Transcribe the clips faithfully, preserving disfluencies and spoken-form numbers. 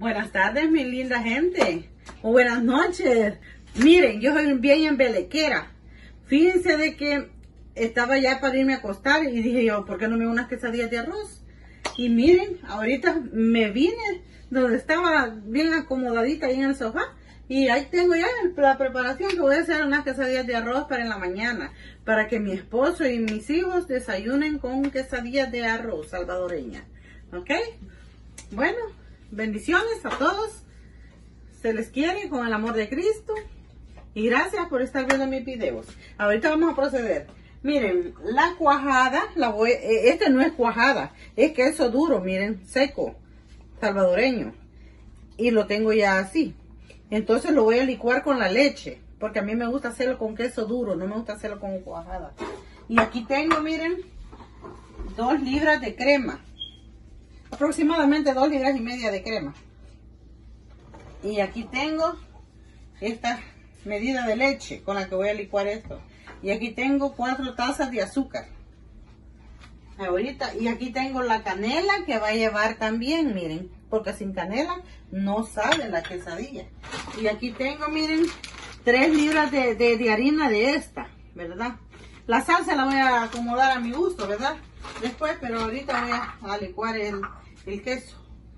Buenas tardes, mi linda gente. O buenas noches. Miren, yo soy bien embelequera. Fíjense de que estaba ya para irme a acostar y dije yo, ¿por qué no me hago unas quesadillas de arroz? Y miren, ahorita me vine donde estaba bien acomodadita ahí en el sofá. Y ahí tengo ya la preparación que voy a hacer unas quesadillas de arroz para en la mañana. Para que mi esposo y mis hijos desayunen con quesadillas de arroz salvadoreña. ¿Ok? Bueno, bendiciones a todos. Se les quiere con el amor de Cristo. Y gracias por estar viendo mis videos. Ahorita vamos a proceder. Miren, la cuajada, la voy, este no es cuajada, es queso duro, miren, seco, salvadoreño. Y lo tengo ya así. Entonces lo voy a licuar con la leche, porque a mí me gusta hacerlo con queso duro, no me gusta hacerlo con cuajada. Y aquí tengo, miren, dos libras de crema. Aproximadamente dos libras y media de crema. Y aquí tengo esta medida de leche con la que voy a licuar esto. Y aquí tengo cuatro tazas de azúcar. Ahorita, y aquí tengo la canela que va a llevar también, miren. Porque sin canela no sale la quesadilla. Y aquí tengo, miren, tres libras de, de, de harina de esta, ¿verdad? La salsa la voy a acomodar a mi gusto, ¿verdad? Después, pero ahorita voy a, a licuar el, el queso.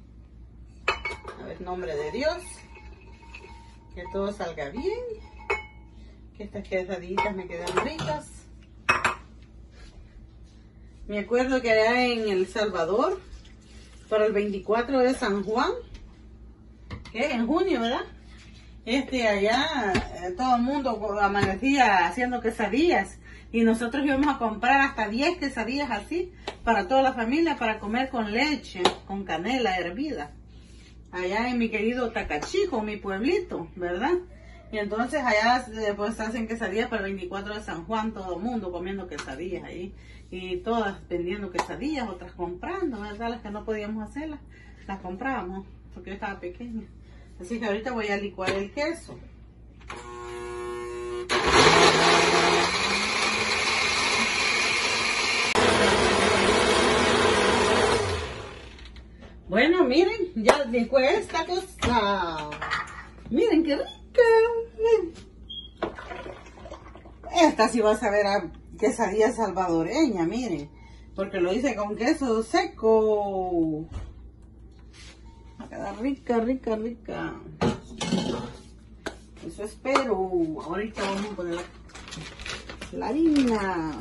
A ver, nombre de Dios. Que todo salga bien. Que estas quesadillas me queden ricas. Me acuerdo que allá en El Salvador, para el veinticuatro de San Juan, que es en junio, ¿verdad? Este, allá eh, todo el mundo amanecía haciendo quesadillas. Y nosotros íbamos a comprar hasta diez quesadillas así, para toda la familia, para comer con leche, con canela hervida. Allá en mi querido Tacachico, mi pueblito, ¿verdad? Y entonces allá pues hacen quesadillas para el veinticuatro de San Juan, todo el mundo comiendo quesadillas ahí. Y todas vendiendo quesadillas, otras comprando, ¿verdad? Las que no podíamos hacerlas, las comprábamos, porque yo estaba pequeña. Así que ahorita voy a licuar el queso. Bueno, miren, ya licué esta cosa. Miren qué rica. Esta sí va a saber a quesadilla salvadoreña, miren. Porque lo hice con queso seco. Va a quedar rica, rica, rica. Eso espero. Ahorita vamos a poner la, la harina.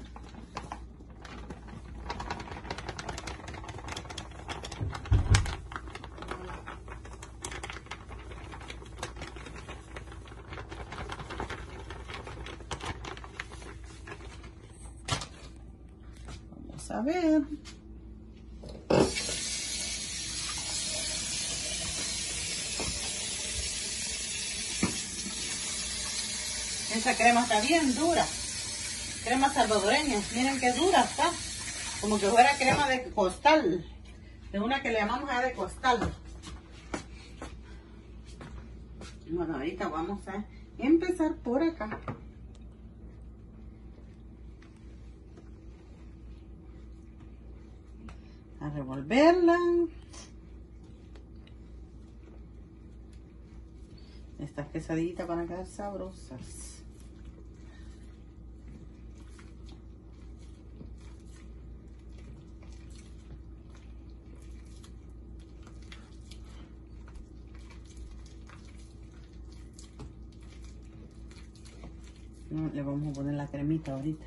A ver. Esa crema está bien dura. Crema salvadoreña. Miren qué dura está. Como que fuera crema de costal. De una que le llamamos a de costal. Bueno, ahorita vamos a empezar por acá. A revolverla. Estas quesadillitas van a quedar sabrosas. Le vamos a poner la cremita ahorita.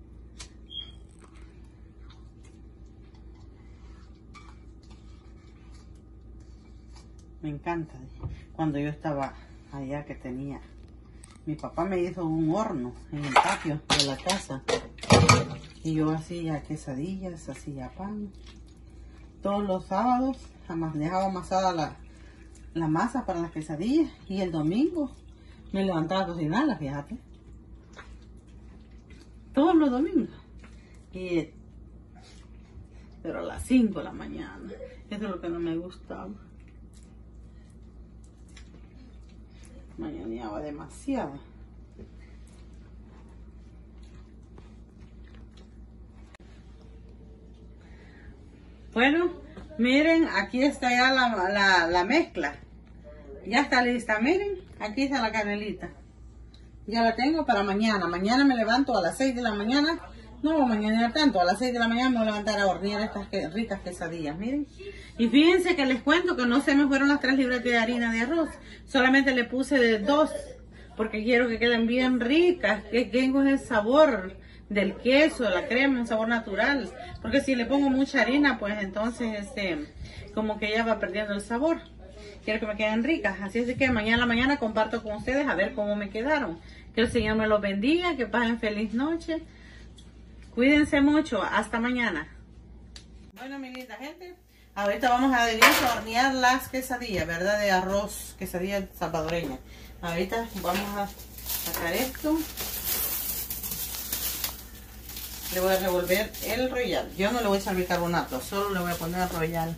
Me encanta. Cuando yo estaba allá que tenía, mi papá me hizo un horno en el patio de la casa. Y yo hacía quesadillas, hacía pan. Todos los sábados jamás dejaba amasada la, la masa para las quesadillas. Y el domingo me levantaba a cocinarlas, fíjate. Todos los domingos. Y, pero a las cinco de la mañana. Eso es lo que no me gustaba. Mañaneaba demasiado. Bueno, Miren, aquí está ya la, la, la mezcla. Ya está lista, miren. Aquí está la canelita. Ya la tengo para mañana. Mañana me levanto a las seis de la mañana. No, mañana tanto. A las seis de la mañana me voy a levantar a hornear estas que, ricas quesadillas, miren. Y fíjense que les cuento que no se me fueron las tres libras de harina de arroz. Solamente le puse de dos. Porque quiero que queden bien ricas. Que tengo el sabor del queso, de la crema, un sabor natural. Porque si le pongo mucha harina, pues entonces este, como que ya va perdiendo el sabor. Quiero que me queden ricas. Así es que mañana a la mañana comparto con ustedes a ver cómo me quedaron. Que el Señor me los bendiga, que pasen feliz noche. Cuídense mucho. Hasta mañana. Bueno, mi linda gente, ahorita vamos a dedicar a hornear las quesadillas, ¿verdad? De arroz, quesadilla salvadoreña. Ahorita vamos a sacar esto. Le voy a revolver el royal. Yo no le voy a echar bicarbonato, solo le voy a poner el royal.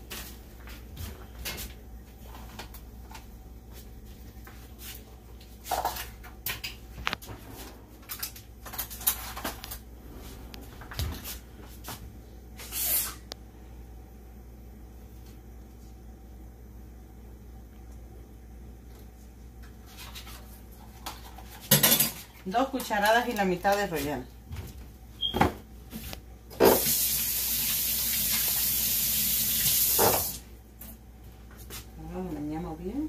Dos cucharadas y la mitad de royal. Ahora lo bañamos bien.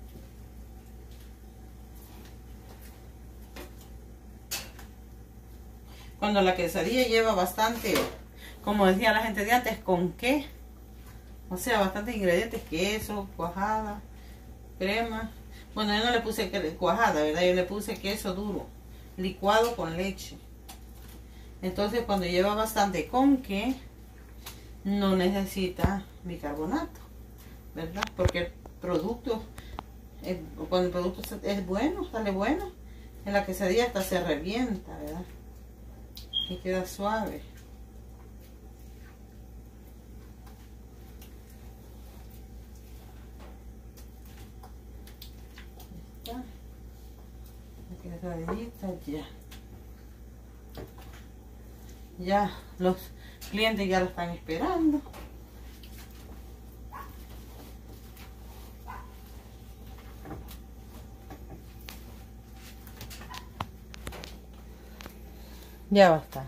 Cuando la quesadilla lleva bastante, como decía la gente de antes, ¿con qué? O sea, bastantes ingredientes, queso, cuajada, crema. Bueno, yo no le puse cuajada, ¿verdad? Yo le puse queso duro, licuado con leche. Entonces, cuando lleva bastante con qué, no necesita bicarbonato, ¿verdad? Porque el producto, el, cuando el producto es bueno, sale bueno, en la quesadilla hasta se revienta, ¿verdad? Y queda suave. Quesadillita ya. Ya los clientes ya lo están esperando. Ya basta.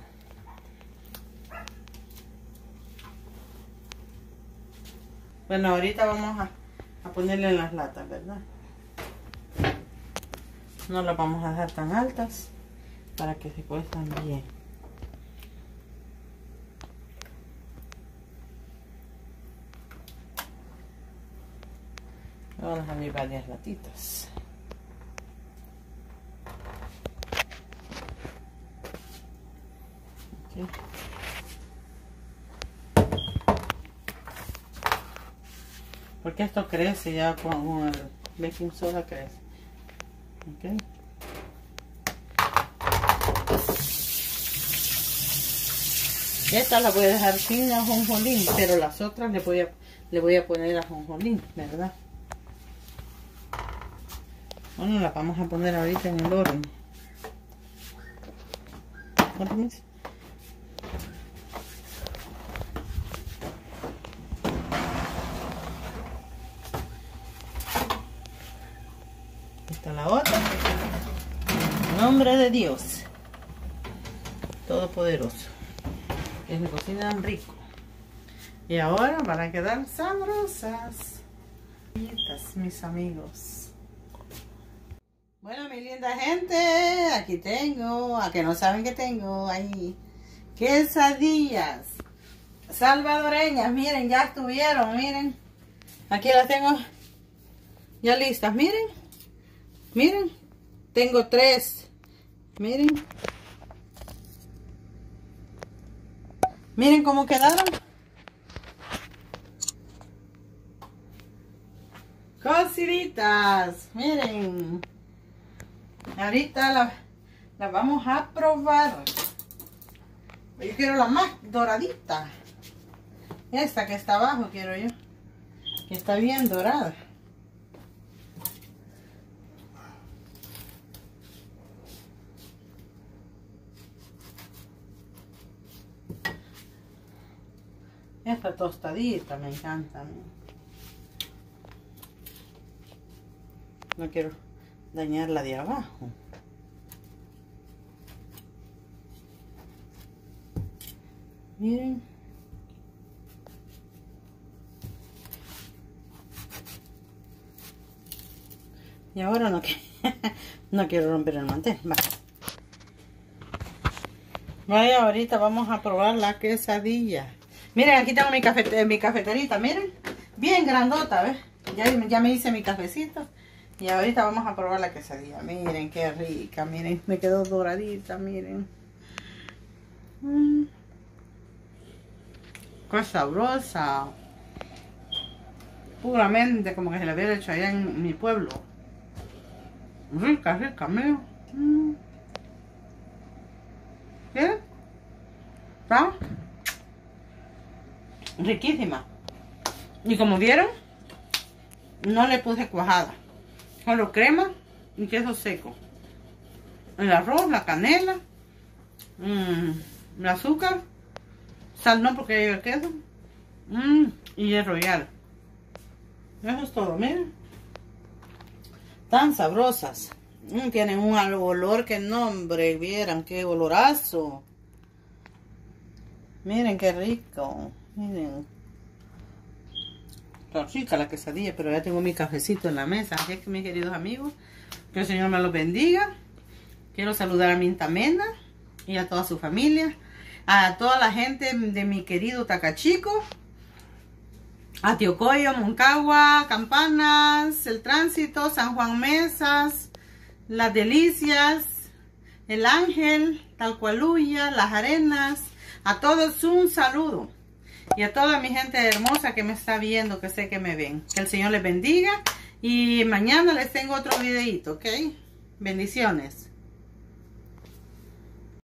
Bueno, ahorita vamos a, a ponerle en las latas, ¿verdad? No las vamos a dejar tan altas para que se cuezan bien. Vamos a abrir varias latitas. Okay. Porque esto crece ya con el baking soda, crece. Okay. Esta la voy a dejar sin ajonjolín, pero las otras le voy a le voy a poner ajonjolín, ¿verdad? Bueno, la vamos a poner ahorita en el horno. Esta la otra. En nombre de Dios Todopoderoso, que me cocinan rico. Y ahora van a quedar sabrosas, mis amigos. Bueno, mi linda gente, aquí tengo, a que no saben que tengo ahí, quesadillas salvadoreñas. Miren, ya estuvieron, miren. Aquí las tengo ya listas, miren. Miren, tengo tres. Miren. Miren cómo quedaron. Cociditas, miren. Ahorita las la vamos a probar. Yo quiero la más doradita. Esta que está abajo quiero yo. Que está bien dorada. Esta tostadita me encanta. No quiero dañar la de abajo. Miren. Y ahora no, no quiero romper el mantel. Va. Vaya, ahorita vamos a probar la quesadilla. Miren, aquí tengo mi, cafete, mi cafeterita, miren. Bien grandota, ¿ves? Ya, ya me hice mi cafecito. Y ahorita vamos a probar la quesadilla. Miren, qué rica, miren. Me quedó doradita, miren. Mm. Qué sabrosa. Puramente como que se la hubiera hecho allá en mi pueblo. Rica, rica, miren. Mm. ¿Qué? ¿Está? Riquísima. Y como vieron, no le puse cuajada. Solo crema y queso seco. El arroz, la canela, mmm, el azúcar, sal no porque lleva el queso, mmm, y el royal. Eso es todo, miren. Tan sabrosas. Mm, tienen un olor que nombre, vieran qué olorazo. Miren qué rico. Miren. Está rica la quesadilla, pero ya tengo mi cafecito en la mesa. Así que, mis queridos amigos, que el Señor me los bendiga. Quiero saludar a Minta Mena y a toda su familia. A toda la gente de mi querido Tacachico. A Tiocoyo, Moncagua, Campanas, El Tránsito, San Juan Mesas, Las Delicias, El Ángel, Talcualuya, Las Arenas. A todos un saludo. Y a toda mi gente hermosa que me está viendo, que sé que me ven. Que el Señor les bendiga. Y mañana les tengo otro videito, ¿ok? Bendiciones.